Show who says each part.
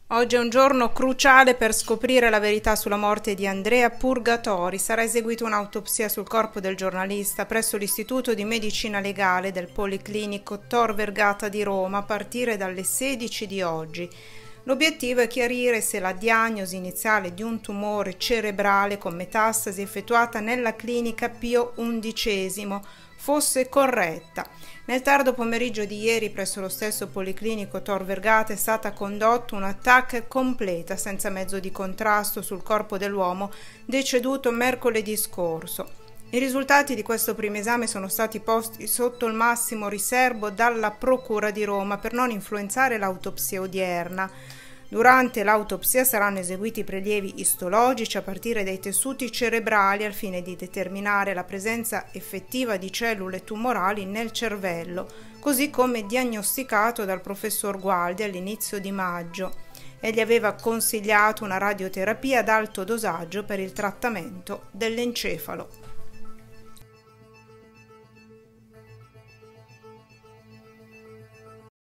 Speaker 1: Oggi è un giorno cruciale per scoprire la verità sulla morte di Andrea Purgatori. Sarà eseguita un'autopsia sul corpo del giornalista presso l'Istituto di Medicina Legale del Policlinico Tor Vergata di Roma a partire dalle 16 di oggi. L'obiettivo è chiarire se la diagnosi iniziale di un tumore cerebrale con metastasi effettuata nella clinica Pio XI fosse corretta. Nel tardo pomeriggio di ieri presso lo stesso Policlinico Tor Vergata è stata condotta una TAC completa senza mezzo di contrasto sul corpo dell'uomo deceduto mercoledì scorso. I risultati di questo primo esame sono stati posti sotto il massimo riservo dalla Procura di Roma per non influenzare l'autopsia odierna. Durante l'autopsia saranno eseguiti prelievi istologici a partire dai tessuti cerebrali al fine di determinare la presenza effettiva di cellule tumorali nel cervello, così come diagnosticato dal professor Gualdi all'inizio di maggio. Egli aveva consigliato una radioterapia ad alto dosaggio per il trattamento dell'encefalo.